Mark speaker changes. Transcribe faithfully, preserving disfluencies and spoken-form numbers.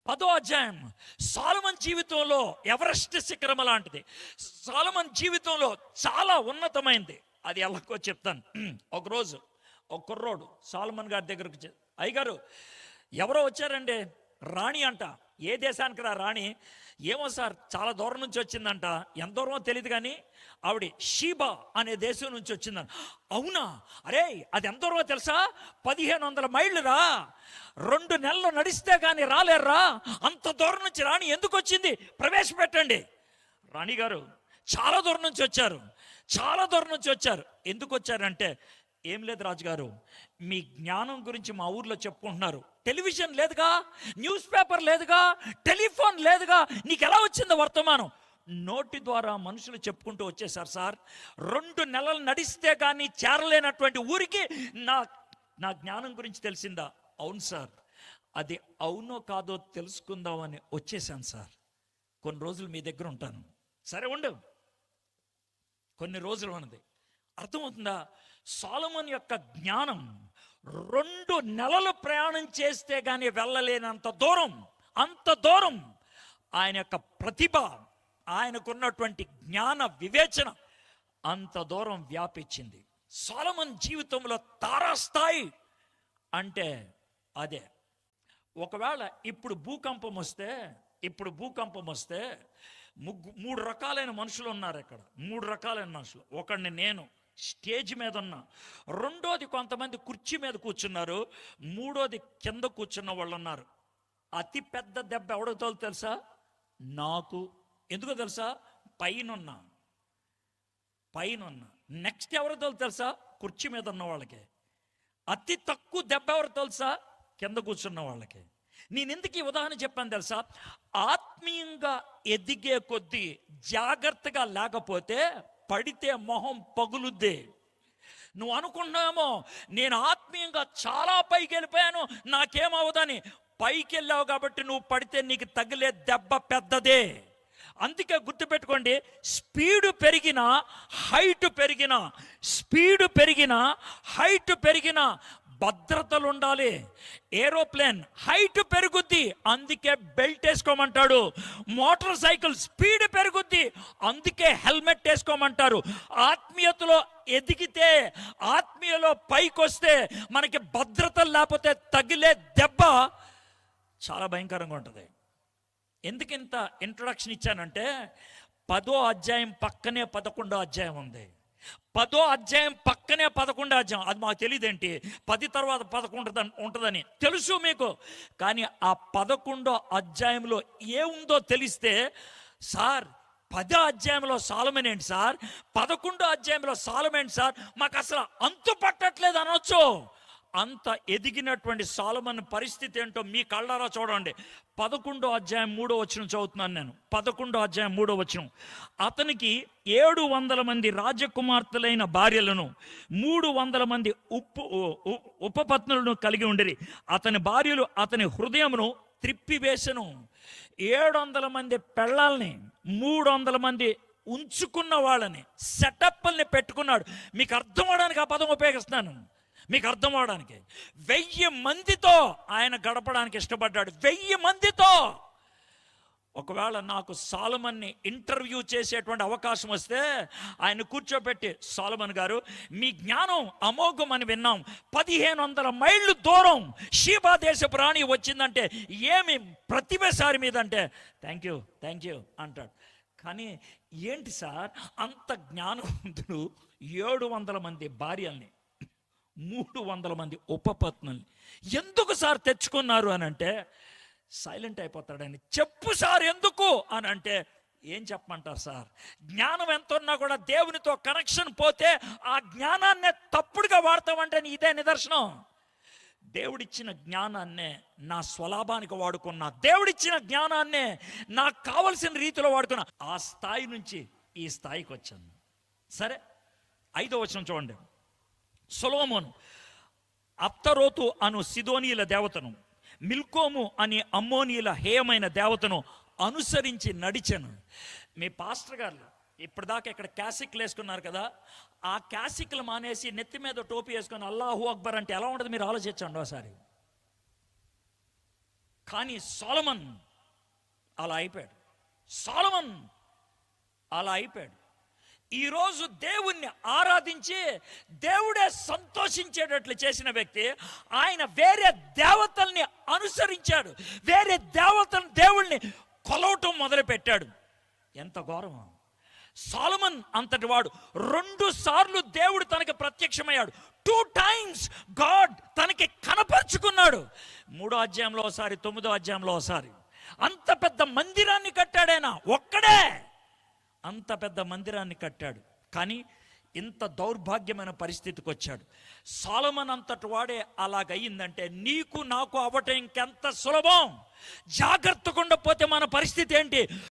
Speaker 1: పదో అధ్యాయం సొలొమోను జీవితంలో ఎవరెస్ట్ శిఖరం లాంటిది. సొలొమోను జీవితంలో చాలా ఉన్నతమైంది. అది ఎలాగో చెప్తాను. ఒకరోజు ఒక కుర్రోడు సొలొమోను గారి దగ్గరకు, అయ్యగారు ఎవరో వచ్చారండి, రాణి అంట. ఏ దేశానికి రా రాణి? ఏమో సార్ చాలా దూరం నుంచి వచ్చిందంట. ఎంత దూరమో తెలియదు కానీ ఆవిడ షీబా అనే దేశం నుంచి వచ్చిందంట. అవునా? అరే అది ఎంత దూరమో తెలుసా? పదిహేను వందల మైళ్ళు రా, రెండు నెలలు నడిస్తే కానీ రాలేర్రా. అంత దూరం నుంచి రాణి ఎందుకు వచ్చింది? ప్రవేశపెట్టండి. రాణి గారు చాలా దూరం నుంచి వచ్చారు, చాలా దూరం నుంచి వచ్చారు. ఎందుకు వచ్చారంటే, ఏం లేదు రాజుగారు, మీ జ్ఞానం గురించి మా ఊర్లో చెప్పుకుంటున్నారు. టెలివిజన్ లేదుగా, న్యూస్ పేపర్ లేదుగా, టెలిఫోన్ లేదుగా, నీకు ఎలా వచ్చిందో వర్తమానం? నోటి ద్వారా మనుషులు చెప్పుకుంటూ వచ్చేసారు సార్. రెండు నెలలు నడిస్తే కానీ చేరలేనటువంటి ఊరికి నా నా జ్ఞానం గురించి తెలిసిందా? అవును సార్, అది అవునో కాదో తెలుసుకుందామని వచ్చేసాను సార్. కొన్ని రోజులు మీ దగ్గర ఉంటాను. సరే ఉండు, కొన్ని రోజులు ఉన్నది. అర్థమవుతుందా? సొలొమోను యొక్క జ్ఞానం రెండు నెలలు ప్రయాణం చేస్తే కానీ వెళ్ళలేనంత దూరం, అంత దూరం ఆయన యొక్క ప్రతిభ, ఆయనకున్నటువంటి జ్ఞాన వివేచన అంత దూరం వ్యాపించింది. సొలొమోను జీవితంలో తారాస్థాయి అంటే అదే. ఒకవేళ ఇప్పుడు భూకంపం వస్తే ఇప్పుడు భూకంపం వస్తే ముగ్గు మూడు రకాలైన మనుషులు ఉన్నారు ఇక్కడ. మూడు రకాలైన మనుషులు. ఒకడిని నేను స్టేజ్ మీద ఉన్నా, రెండోది కొంతమంది కుర్చీ మీద కూర్చున్నారు, మూడోది కింద కూర్చున్న వాళ్ళు ఉన్నారు. అతి పెద్ద దెబ్బ ఎవడితో తెలుసా? నాకు. ఎందుకో తెలుసా? పైనున్నా పైనున్నా నెక్స్ట్ ఎవరితో తెలుసా? కుర్చీ మీద ఉన్న వాళ్ళకి. అతి తక్కువ దెబ్బ ఎవరు తెలుసా? కింద కూర్చున్న వాళ్ళకి. నేను ఎందుకు ఈ ఉదాహరణ చెప్పాను తెలుసా? ఆత్మీయంగా ఎదిగే కొద్దీ జాగ్రత్తగా లేకపోతే పడితే మొహం పగులుద్ది. నువ్వు అనుకున్నామో నేను ఆత్మీయంగా చాలా పైకి వెళ్ళిపోయాను, నాకేమవుదని. పైకి వెళ్ళావు కాబట్టి నువ్వు పడితే నీకు తగిలే దెబ్బ పెద్దదే. అందుకే గుర్తుపెట్టుకోండి, స్పీడు పెరిగిన హైట్ పెరిగిన స్పీడు పెరిగిన హైట్ పెరిగిన భద్రతలు ఉండాలి. ఏరోప్లేన్ హైట్ పెరుగుద్ది, అందుకే బెల్ట్ వేసుకోమంటాడు. మోటార్ సైకిల్ స్పీడ్ పెరుగుద్ది, అందుకే హెల్మెట్ వేసుకోమంటారు. ఆత్మీయతలో ఎదిగితే, ఆత్మీయలో పైకి వస్తే మనకి భద్రతలు లేకపోతే తగిలే దెబ్బ చాలా భయంకరంగా ఉంటుంది. ఎందుకింత ఇంట్రొడక్షన్ ఇచ్చానంటే, పదో అధ్యాయం పక్కనే పదకొండో అధ్యాయం ఉంది. పదో అధ్యాయం పక్కనే పదకొండో అధ్యాయం. అది మాకు తెలియదేంటి, పది తర్వాత పదకొండు ఉంటుందని తెలుసు మీకు. కానీ ఆ పదకొండో అధ్యాయంలో ఏముందో తెలిస్తే, సార్ పదో అధ్యాయంలో సొలొమోను ఏంటి సార్, పదకొండో అధ్యాయంలో సొలొమోను ఏంటి సార్, మాకు అసలు అంతు పట్టట్లేదు అనొచ్చు. అంత ఎదిగినటువంటి సొలొమోను పరిస్థితి ఏంటో మీ కళ్ళారా చూడండి. పదకొండో అధ్యాయం మూడో వచనం చదువుతున్నాను నేను. పదకొండో అధ్యాయం మూడో వచనం. అతనికి ఏడు వందల మంది రాజకుమార్తెలైన భార్యలను, మూడు వందల మంది ఉప్పు ఉపపత్నులను కలిగి ఉండిరి. అతని భార్యలు అతని హృదయమును త్రిప్పివేసెను. ఏడు వందల మంది పెళ్ళాలని, మూడు వందల మంది ఉంచుకున్న వాళ్ళని, సెటప్ల్ని పెట్టుకున్నాడు. మీకు అర్థం అవడానికి ఆ పదం ఉపయోగిస్తున్నాను, మీకు అర్థం అవడానికి. వెయ్యి మందితో ఆయన గడపడానికి ఇష్టపడ్డాడు. వెయ్యి మందితో. ఒకవేళ నాకు సొలొమోన్ని ఇంటర్వ్యూ చేసేటువంటి అవకాశం వస్తే ఆయన కూర్చోబెట్టి, సొలొమోను గారు మీ జ్ఞానం అమోఘం అని విన్నాం, పదిహేను వందల మైళ్ళు దూరం షీబా దేశపు రాణి వచ్చిందంటే ఏమి ప్రతిభసారి మీద అంటే, థ్యాంక్ యూ థ్యాంక్ యూ అంటాడు. కానీ ఏంటి సార్, అంత జ్ఞానవంతుడు ఏడు వందల మంది భార్యల్ని, మూడు వందల మంది ఉపపత్నుల్ని ఎందుకు సార్ తెచ్చుకున్నారు అని అంటే, సైలెంట్ అయిపోతాడని. చెప్పు సార్ ఎందుకు అని అంటే, ఏం చెప్పమంటారు సార్, జ్ఞానం ఎంత ఉన్నా కూడా దేవునితో కనెక్షన్ పోతే ఆ జ్ఞానాన్నే తప్పుడుగా వాడతామంటే ఇదే నిదర్శనం. దేవుడిచ్చిన జ్ఞానాన్నే నా స్వలాభానికి వాడుకున్నా, దేవుడిచ్చిన జ్ఞానాన్నే నాకు కావలసిన రీతిలో వాడుకున్నా. ఆ స్థాయి నుంచి ఈ స్థాయికి వచ్చాను. సరే, ఐదో వచనం చూడండి. సొలొమోను అత్తరోతు అను సిదోనీల దేవతను, మిల్కోము అని అమ్మోనీల హేయమైన దేవతను అనుసరించి నడిచెను. మీ పాస్టర్ గారు ఇప్పటిదాకా ఇక్కడ క్యాసిక్లు వేసుకున్నారు కదా, ఆ క్యాసిక్లు మానేసి నెత్తి మీద టోపీ వేసుకొని అల్లాహు అక్బర్ అంటే ఎలా ఉంటుంది మీరు ఆలోచించండి ఒకసారి. కానీ సొలొమన్ అలా అయిపోయాడు. సొలొమన్ అలా అయిపోయాడు. ఈరోజు దేవుణ్ణి ఆరాధించి దేవుడే సంతోషించేటట్లు చేసిన వ్యక్తి ఆయన వేరే దేవతల్ని అనుసరించాడు. వేరే దేవతలను దేవుణ్ణి కొలవటం మొదలుపెట్టాడు. ఎంత ఘోరం! సొలొమన్ అంతటి వాడు రెండు సార్లు దేవుడు తనకి ప్రత్యక్షమయ్యాడు. టూ టైమ్స్ గాడ్ తనకి కనపరుచుకున్నాడు. మూడో అధ్యాయంలో ఒకసారి, తొమ్మిదో అధ్యాయంలో ఒకసారి. అంత పెద్ద మందిరాన్ని కట్టాడైనా, ఒక్కడే అంత పెద్ద మందిరాన్ని కట్టాడు. కానీ ఇంత దౌర్భాగ్యమైన పరిస్థితికి వచ్చాడు. సొలొమన్ అంతటి వాడే అలాగయ్యిందంటే నీకు నాకు అవ్వటం ఇంకెంత సులభం. జాగ్రత్తగా ఉండకపోతే మన పరిస్థితి ఏంటి?